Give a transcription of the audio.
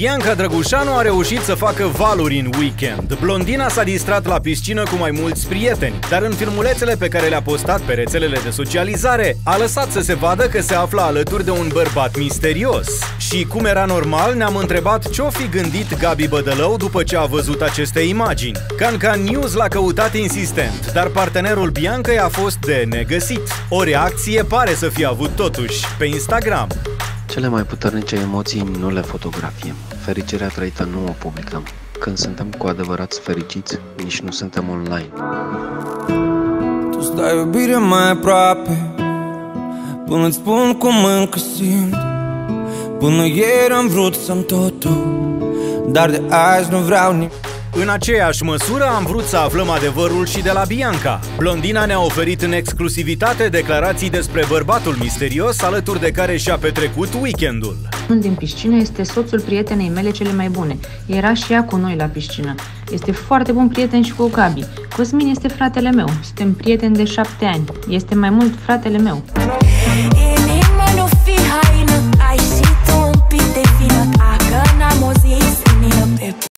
Bianca Drăgușanu a reușit să facă valuri în weekend. Blondina s-a distrat la piscină cu mai mulți prieteni, dar în filmulețele pe care le-a postat pe rețelele de socializare, a lăsat să se vadă că se află alături de un bărbat misterios. Și cum era normal, ne-am întrebat ce-o fi gândit Gabi Bădălău după ce a văzut aceste imagini. Cancan News l-a căutat insistent, dar partenerul Biancăi a fost de negăsit. O reacție pare să fie avut totuși pe Instagram. Cele mai puternice emoții nu le fotografiem. Fericirea trăită nu o publicăm. Când suntem cu adevărat fericiți, nici nu suntem online. Tu stai iubire mai aproape, până-ți spun cum încă simt. Până ieri am vrut să-mi totul, dar de azi nu vreau nimic. În aceeași măsură am vrut să aflăm adevărul și de la Bianca. Blondina ne-a oferit în exclusivitate declarații despre bărbatul misterios alături de care și-a petrecut weekendul. Din piscină este soțul prietenei mele cele mai bune. Era și ea cu noi la piscină. Este foarte bun prieten și cu Gabi. Cosmin este fratele meu. Suntem prieteni de 7 ani. Este mai mult fratele meu. Inima nu fi haină, ai și tu un pic de vină, dacă n-am o zi să